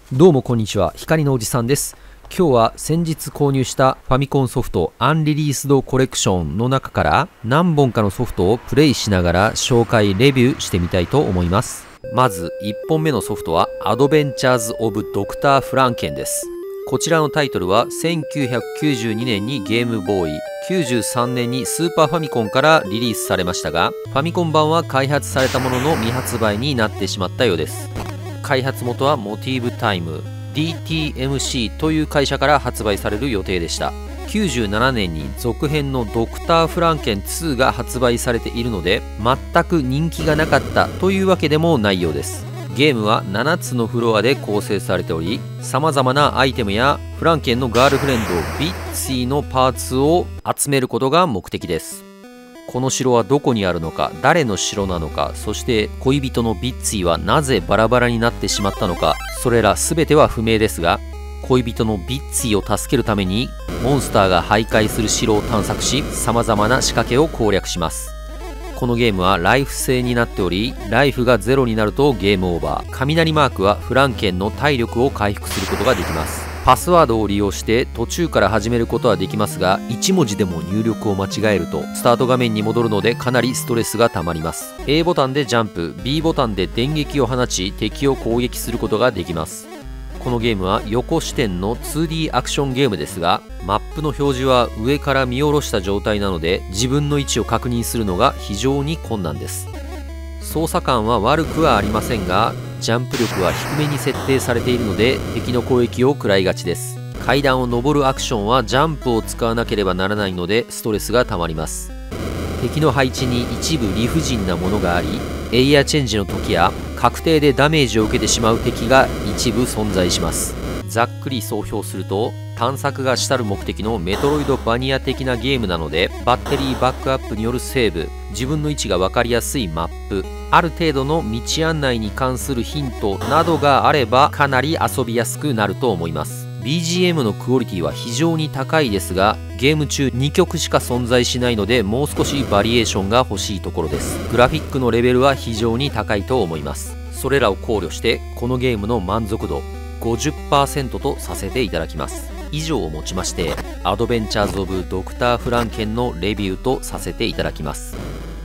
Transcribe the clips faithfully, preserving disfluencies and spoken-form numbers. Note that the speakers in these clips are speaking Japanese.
どうもこんにちは、光のおじさんです。今日は先日購入したファミコンソフトアンリリースドコレクションの中から何本かのソフトをプレイしながら紹介レビューしてみたいと思います。まずいっぽんめのソフトはアドベンチャーズ・オブ・ドクター・フランケンです。こちらのタイトルはせんきゅうひゃくきゅうじゅうにねんにゲームボーイ、きゅうじゅうさんねんにスーパーファミコンからリリースされましたが、ファミコン版は開発されたものの未発売になってしまったようです。開発元はモティブタイム ディーティーエムシー という会社から発売される予定でした。きゅうじゅうななねんに続編のドクターフランケンツーが発売されているので、全く人気がなかったというわけでもないようです。ゲームはななつのフロアで構成されており、様々なアイテムやフランケンのガールフレンドビッツィのパーツを集めることが目的です。この城はどこにあるのか、誰の城なのか、そして恋人のビッツィはなぜバラバラになってしまったのか、それら全ては不明ですが、恋人のビッツィを助けるためにモンスターが徘徊する城を探索し、様々な仕掛けを攻略します。このゲームはライフ制になっており、ライフがゼロになるとゲームオーバー。雷マークはフランケンの体力を回復することができます。パスワードを利用して途中から始めることはできますが、いちもじでも入力を間違えるとスタート画面に戻るのでかなりストレスがたまります。 エー ボタンでジャンプ、 ビー ボタンで電撃を放ち敵を攻撃することができます。このゲームは横視点の ツーディー アクションゲームですが、マップの表示は上から見下ろした状態なので、自分の位置を確認するのが非常に困難です。操作感は悪くはありませんが、ジャンプ力は低めに設定されているので敵の攻撃を食らいがちです。階段を上るアクションはジャンプを使わなければならないのでストレスがたまります。敵の配置に一部理不尽なものがあり、エリアチェンジの時や確定でダメージを受けてしまう敵が一部存在します。ざっくり総評すると、探索が主たる目的のメトロイドバニア的なゲームなので、バッテリーバックアップによるセーブ、自分の位置が分かりやすいマップ、ある程度の道案内に関するヒントなどがあればかなり遊びやすくなると思います。 ビージーエム のクオリティは非常に高いですが、ゲーム中にきょくしか存在しないので、もう少しバリエーションが欲しいところです。グラフィックのレベルは非常に高いと思います。それらを考慮してこのゲームの満足度 ごじゅっパーセント とさせていただきます。以上をもちましてアドベンチャーズ・オブ・ドクター・フランケンのレビューとさせていただきます。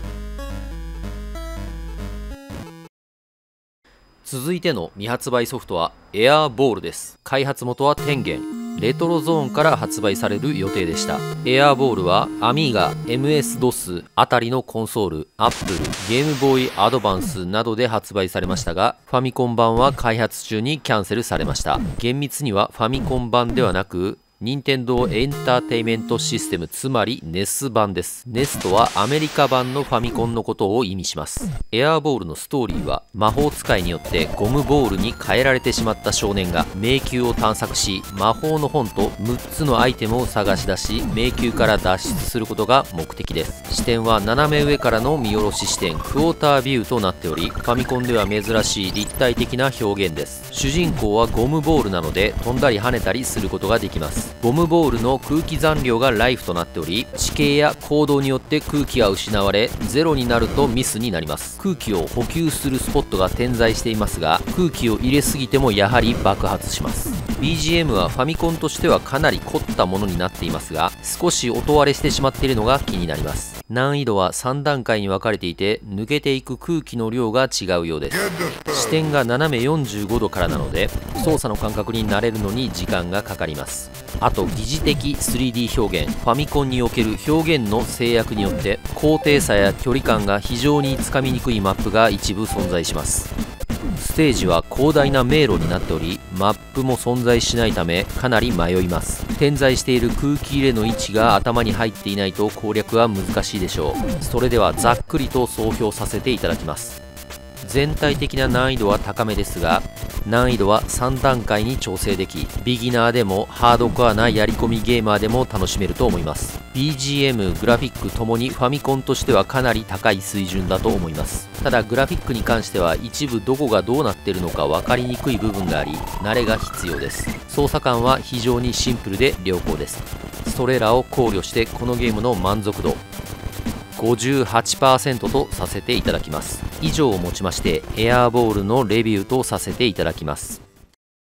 続いての未発売ソフトはエアーボールです。開発元は天元、レトロゾーンから発売される予定でした。エアーボールはアミーガ、エムエスドス あたりのコンソール、アップル、ゲームボーイアドバンスなどで発売されましたが、ファミコン版は開発中にキャンセルされました。厳密にはファミコン版ではなく、任天堂エンターテイメントシステム、つまり ネス 版です。ネス とはアメリカ版のファミコンのことを意味します。エアーボールのストーリーは、魔法使いによってゴムボールに変えられてしまった少年が迷宮を探索し、魔法の本とむっつのアイテムを探し出し、迷宮から脱出することが目的です。視点は斜め上からの見下ろし視点、クォータービューとなっており、ファミコンでは珍しい立体的な表現です。主人公はゴムボールなので飛んだり跳ねたりすることができます。ゴムボールの空気残量がライフとなっており、地形や行動によって空気が失われ、ゼロになるとミスになります。空気を補給するスポットが点在していますが、空気を入れすぎてもやはり爆発します。 ビージーエム はファミコンとしてはかなり凝ったものになっていますが、少し音割れしてしまっているのが気になります。難易度はさんだんかいに分かれていて、抜けていく空気の量が違うようです。視点が斜めよんじゅうごどからなので、操作の感覚に慣れるのに時間がかかります。あと疑似的 スリーディー 表現、ファミコンにおける表現の制約によって高低差や距離感が非常につかみにくいマップが一部存在します。ステージは広大な迷路になっており、マップも存在しないためかなり迷います。点在している空気入れの位置が頭に入っていないと攻略は難しいでしょう。それではざっくりと総評させていただきます。全体的な難易度は高めですが、難易度はさんだんかいに調整でき、ビギナーでもハードコアなやり込みゲーマーでも楽しめると思います。 ビージーエム、グラフィックともにファミコンとしてはかなり高い水準だと思います。ただグラフィックに関しては一部どこがどうなっているのか分かりにくい部分があり、慣れが必要です。操作感は非常にシンプルで良好です。それらを考慮してこのゲームの満足度 ごじゅうはちパーセント とさせていただきます。以上をもちましてエアーボールのレビューとさせていただきます。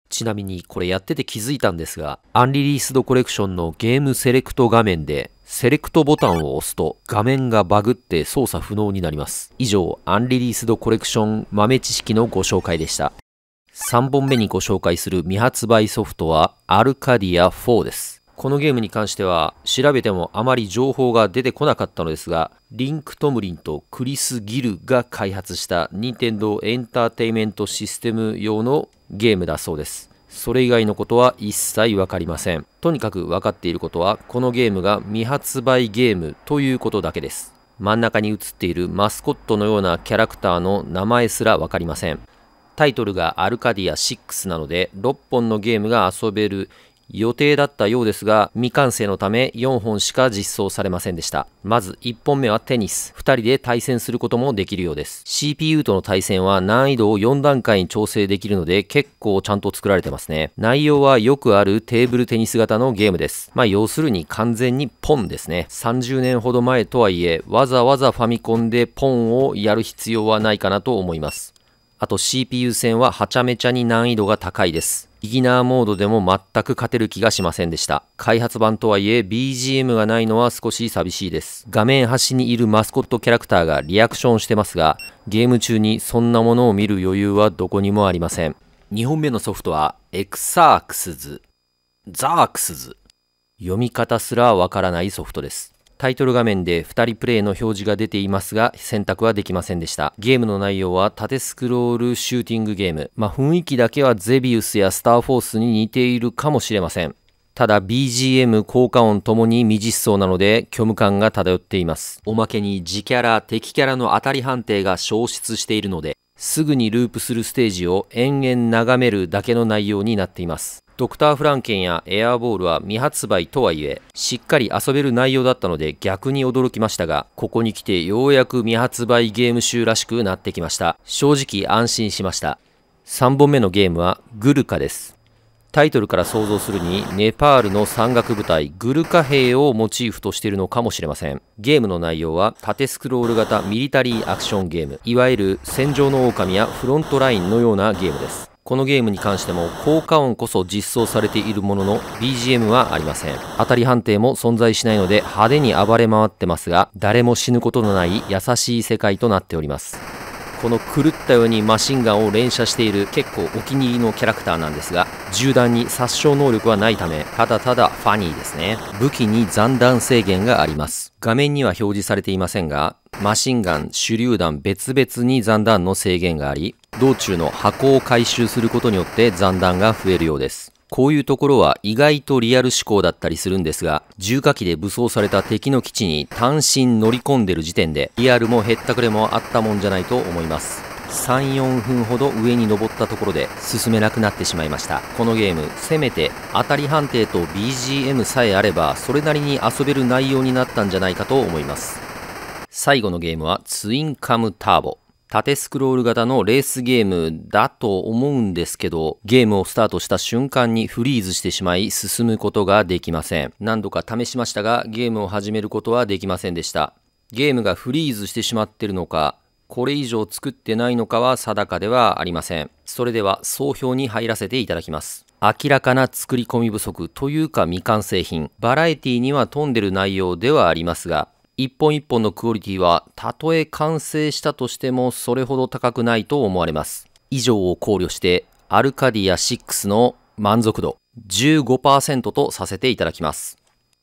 ちなみにこれやってて気づいたんですが、アンリリースドコレクションのゲームセレクト画面でセレクトボタンを押すと画面がバグって操作不能になります。以上、アンリリースドコレクション豆知識のご紹介でした。さんぼんめにご紹介する未発売ソフトはアルカディアフォーです。このゲームに関しては調べてもあまり情報が出てこなかったのですが、リンク・トムリンとクリス・ギルが開発した任天堂エンターテイメントシステム用のゲームだそうです。それ以外のことは一切わかりません。とにかく分かっていることは、このゲームが未発売ゲームということだけです。真ん中に映っているマスコットのようなキャラクターの名前すらわかりません。タイトルがアルカディアシックスなのでろっぽんのゲームが遊べる予定だったようですが、未完成のためよんほんしか実装されませんでした。まずいっぽんめはテニス。ふたりで対戦することもできるようです。シーピーユー との対戦は難易度をよんだんかいに調整できるので結構ちゃんと作られてますね。内容はよくあるテーブルテニス型のゲームです。まあ要するに完全にポンですね。さんじゅうねんほど前とはいえ、わざわざファミコンでポンをやる必要はないかなと思います。あと シーピーユー 戦ははちゃめちゃに難易度が高いです。ビギナーモードでも全く勝てる気がしませんでした。開発版とはいえ ビージーエム がないのは少し寂しいです。画面端にいるマスコットキャラクターがリアクションしてますが、ゲーム中にそんなものを見る余裕はどこにもありません。にほんめのソフトはエクサークスズ、ザークスズ。読み方すらわからないソフトです。タイトル画面でふたりプレイの表示が出ていますが、選択はできませんでした。ゲームの内容は縦スクロールシューティングゲーム。まあ雰囲気だけはゼビウスやスターフォースに似ているかもしれません。ただ ビージーエム、効果音ともに未実装なので虚無感が漂っています。おまけに自キャラ、敵キャラの当たり判定が消失しているので、すぐにループするステージを延々眺めるだけの内容になっています。ドクターフランケンやエアーボールは未発売とはいえ、しっかり遊べる内容だったので逆に驚きましたが、ここに来てようやく未発売ゲーム集らしくなってきました。正直安心しました。さんぼんめのゲームはグルカです。タイトルから想像するに、ネパールの山岳部隊グルカ兵をモチーフとしているのかもしれません。ゲームの内容は縦スクロール型ミリタリーアクションゲーム、いわゆる戦場の狼やフロントラインのようなゲームです。このゲームに関しても効果音こそ実装されているものの ビージーエム はありません。当たり判定も存在しないので派手に暴れ回ってますが、誰も死ぬことのない優しい世界となっております。この狂ったようにマシンガンを連射している結構お気に入りのキャラクターなんですが、銃弾に殺傷能力はないため、ただただファニーですね。武器に残弾制限があります。画面には表示されていませんが、マシンガン、手榴弾別々に残弾の制限があり、道中の箱を回収することによって残弾が増えるようです。こういうところは意外とリアル思考だったりするんですが、重火器で武装された敵の基地に単身乗り込んでる時点で、リアルもへったくれもあったもんじゃないと思います。さん、よんふんほど上に登ったところで進めなくなってしまいました。このゲーム、せめて当たり判定と ビージーエム さえあれば、それなりに遊べる内容になったんじゃないかと思います。最後のゲームはツインカムターボ。縦スクロール型のレースゲームだと思うんですけど、ゲームをスタートした瞬間にフリーズしてしまい進むことができません。何度か試しましたが、ゲームを始めることはできませんでした。ゲームがフリーズしてしまっているのか、これ以上作ってないのかは定かではありません。それでは総評に入らせていただきます。明らかな作り込み不足というか未完成品。バラエティには富んでる内容ではありますが、一本一本のクオリティはたとえ完成したとしてもそれほど高くないと思われます。以上を考慮してアルカディアシックスの満足度 じゅうごパーセント とさせていただきます。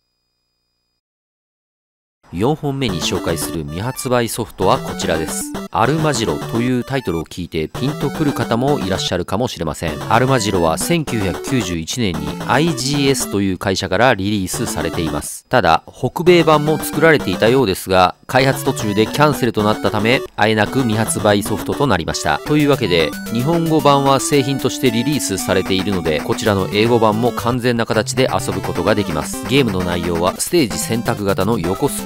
よんほんめに紹介する未発売ソフトはこちらです。アルマジロというタイトルを聞いてピンとくる方もいらっしゃるかもしれません。アルマジロはせんきゅうひゃくきゅうじゅういちねんに アイジーエス という会社からリリースされています。ただ、北米版も作られていたようですが、開発途中でキャンセルとなったため、あえなく未発売ソフトとなりました。というわけで、日本語版は製品としてリリースされているので、こちらの英語版も完全な形で遊ぶことができます。ゲームの内容はステージ選択型の横スクロ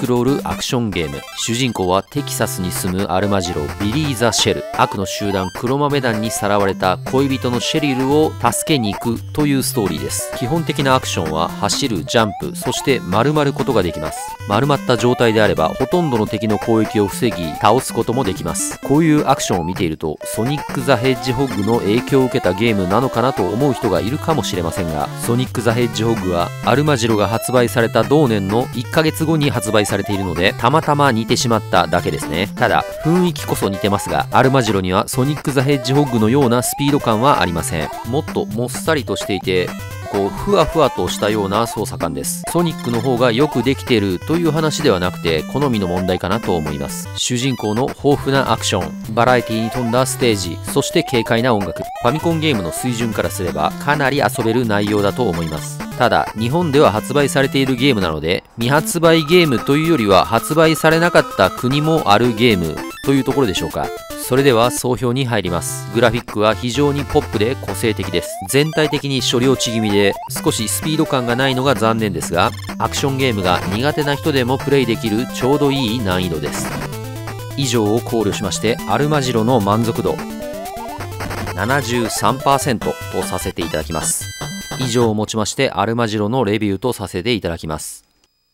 ロールアクションゲーム。主人公はテキサスに住むアルマジロビリー・ザ・シェル。悪の集団黒豆団にさらわれた恋人のシェリルを助けに行くというストーリーです。基本的なアクションは走る、ジャンプ、そして丸まることができます。丸まった状態であればほとんどの敵の攻撃を防ぎ倒すこともできます。こういうアクションを見ているとソニック・ザ・ヘッジホッグの影響を受けたゲームなのかなと思う人がいるかもしれませんが、ソニック・ザ・ヘッジホッグはアルマジロが発売された同年のいっかげつごに発売されているので、たまたま似てしまっただけですね。ただ雰囲気こそ似てますが、アルマジロにはソニック・ザ・ヘッジホッグのようなスピード感はありません。もっともっさりとしていて、こうふわふわとしたような操作感です。ソニックの方がよくできているという話ではなくて、好みの問題かなと思います。主人公の豊富なアクション、バラエティに富んだステージ、そして軽快な音楽、ファミコンゲームの水準からすればかなり遊べる内容だと思います。ただ日本では発売されているゲームなので、未発売ゲームというよりは発売されなかった国もあるゲームというところでしょうか。それでは総評に入ります。グラフィックは非常にポップで個性的です。全体的に処理落ち気味で少しスピード感がないのが残念ですが、アクションゲームが苦手な人でもプレイできるちょうどいい難易度です。以上を考慮しまして、アルマジロの満足度 ななじゅうさんパーセント とさせていただきます。以上をもちましてアルマジロのレビューとさせていただきます。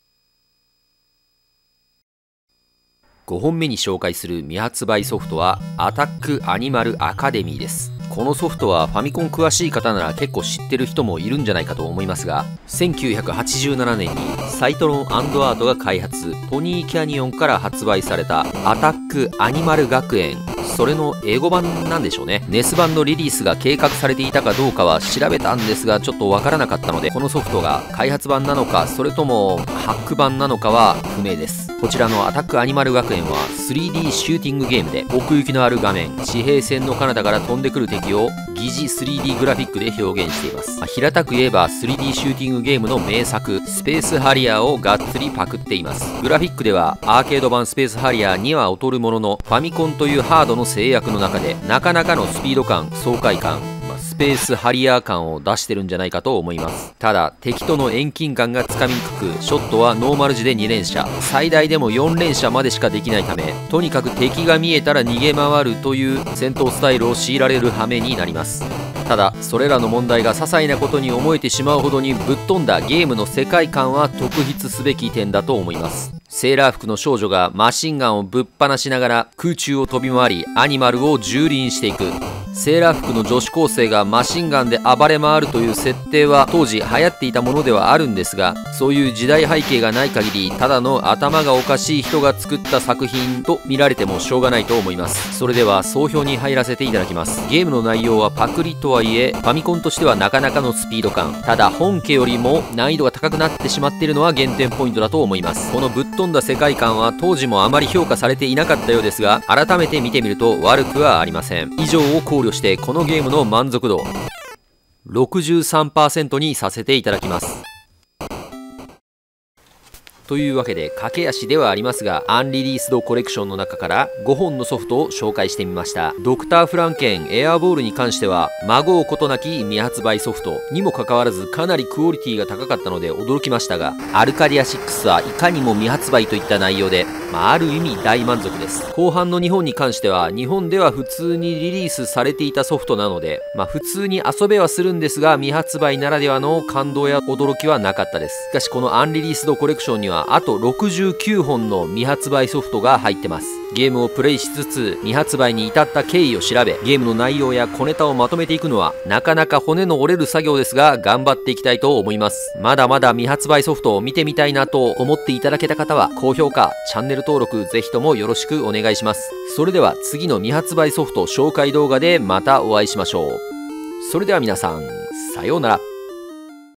ごほんめに紹介する未発売ソフトはアタックアニマルアカデミーです。このソフトはファミコン詳しい方なら結構知ってる人もいるんじゃないかと思いますが、せんきゅうひゃくはちじゅうななねんにサイトロン&アートが開発、トニーキャニオンから発売されたアタックアニマル学園、それの英語版なんでしょうね。ネス版のリリースが計画されていたかどうかは調べたんですがちょっとわからなかったので、このソフトが開発版なのかそれともハック版なのかは不明です。こちらのアタックアニマル学園は スリーディー シューティングゲームで、奥行きのある画面、地平線の彼方から飛んでくる敵を疑似 スリーディー グラフィックで表現しています。まあ、平たく言えば スリーディー シューティングゲームの名作スペースハリアーをがっつりパクっています。グラフィックではアーケード版スペースハリアーには劣るものの、ファミコンというハードの制約の中でなかなかのスピード感、爽快感、スペースハリアー感を出してるんじゃないかと思います。ただ敵との遠近感がつかみにくく、ショットはノーマル時でに連射、最大でもよん連射までしかできないため、とにかく敵が見えたら逃げ回るという戦闘スタイルを強いられる羽目になります。ただそれらの問題が些細なことに思えてしまうほどにぶっ飛んだゲームの世界観は特筆すべき点だと思います。セーラー服の少女がマシンガンをぶっ放しながら空中を飛び回りアニマルを蹂躙していく。セーラー服の女子高生がマシンガンで暴れ回るという設定は当時流行っていたものではあるんですが、そういう時代背景がない限りただの頭がおかしい人が作った作品と見られてもしょうがないと思います。それでは総評に入らせていただきます。ゲームの内容はパクリとはいえファミコンとしてはなかなかのスピード感、ただ本家よりも難易度が高くなってしまっているのは減点ポイントだと思います。このぶっ飛んだ世界観は当時もあまり評価されていなかったようですが、改めて見てみると悪くはありません。以上を考慮してこのゲームの満足度 ろくじゅうさんパーセント にさせていただきます。というわけで駆け足ではありますが、アンリリースドコレクションの中からごほんのソフトを紹介してみました。ドクターフランケンエアーボールに関しては孫うことなき未発売ソフトにもかかわらずかなりクオリティが高かったので驚きましたが、アルカディアシックスはいかにも未発売といった内容で、まあ、ある意味大満足です。後半の日本に関しては日本では普通にリリースされていたソフトなので、まあ、普通に遊べはするんですが未発売ならではの感動や驚きはなかったです。しかしこのアンリリースドコレクションにはあとろくじゅうきゅうほんの未発売ソフトが入ってます。ゲームをプレイしつつ未発売に至った経緯を調べ、ゲームの内容や小ネタをまとめていくのはなかなか骨の折れる作業ですが頑張っていきたいと思います。まだまだ未発売ソフトを見てみたいなと思っていただけた方は高評価、チャンネル登録ぜひともよろしくお願いします。それでは次の未発売ソフト紹介動画でまたお会いしましょう。それでは皆さんさようなら。